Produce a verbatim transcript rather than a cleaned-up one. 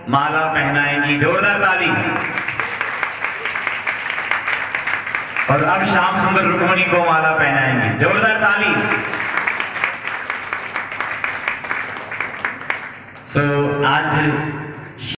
माला पहनाएंगी। जोरदार ताली। और अब श्याम सुंदर रुक्मणी को माला पहनाएंगी। जोरदार ताली। सो so, आज